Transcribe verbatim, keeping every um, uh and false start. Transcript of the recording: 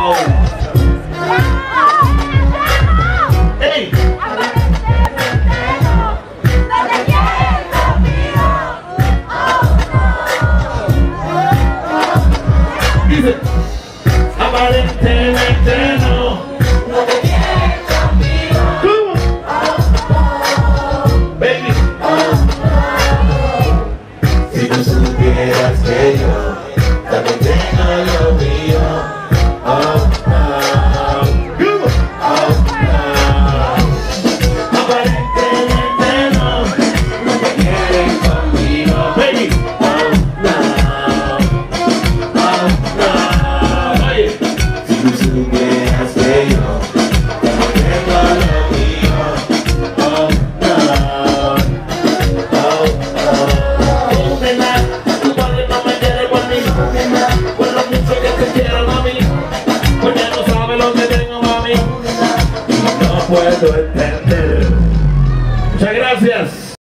wow. ¡Ey! Dice, aparentemente no. No te quieres conmigo. ¿Cómo? Baby. Si tú supieras que yo también tengo lo mío. Oh, oh. ¿Cómo? Oh, oh. Aparentemente no. No te quieres conmigo. Baby. Puedo entender. Muchas gracias.